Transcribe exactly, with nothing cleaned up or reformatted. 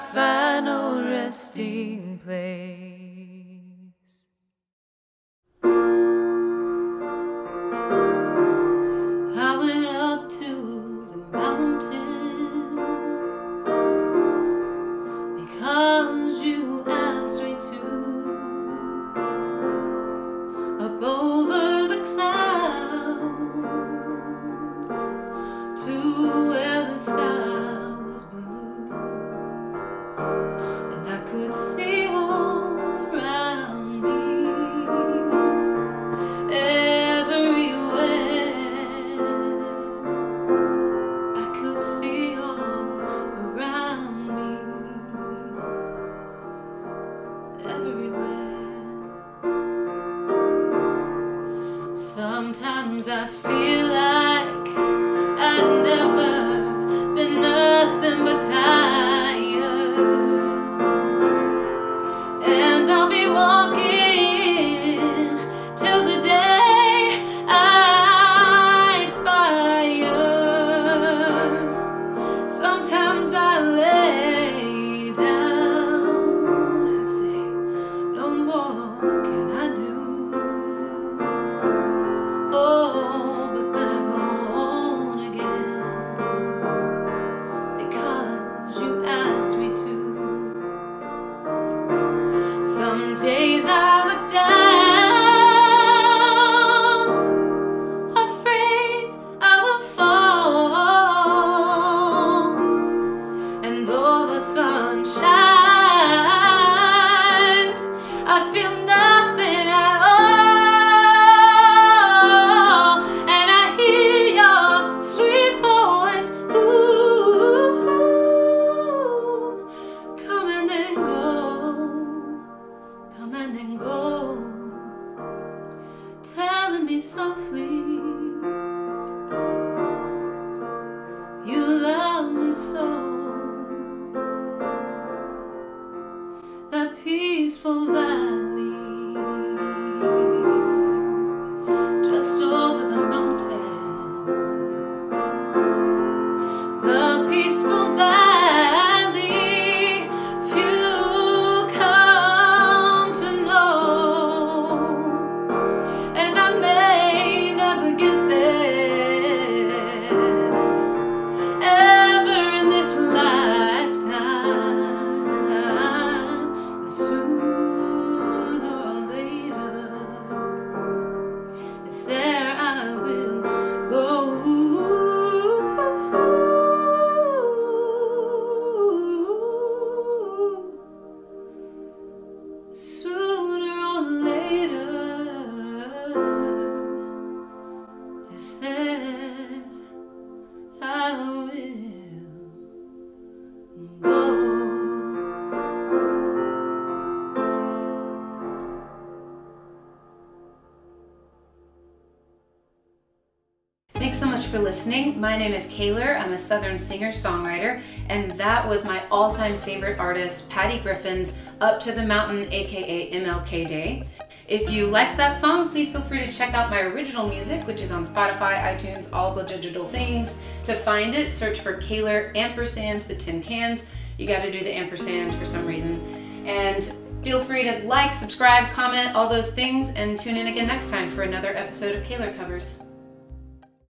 final resting place. I went up to the mountain because you asked me to, up over the clouds to where the sky was blue, and I could see all around me, everywhere. I could see all around me, everywhere. Sometimes I feel like I've never been nothing but tired, and I'll be walking till the day I expire. Sometimes I lay down and say, no more can I do. Oh, but then I go on again because you asked me to. Some days I look down, afraid I will fall, and though the sun shines, I feel nothing at all, and I hear your sweet voice, ooh, come and then go, come and then go, telling me softly you love me so. That peaceful valley just over the mountain, the peaceful valley few come to know, and I may never get there ever in this lifetime, but sooner or later it's there I will go. Sooner or later it's there I will go. Thanks so much for listening. My name is Kaylor. I'm a Southern singer-songwriter, and that was my all-time favorite artist, Patty Griffin's Up to the Mountain, aka M L K Day. If you liked that song, please feel free to check out my original music, which is on Spotify, iTunes, all the digital things. To find it, search for Kaylor ampersand the tin cans. You gotta do the ampersand for some reason. And feel free to like, subscribe, comment, all those things, and tune in again next time for another episode of Kaylor Covers.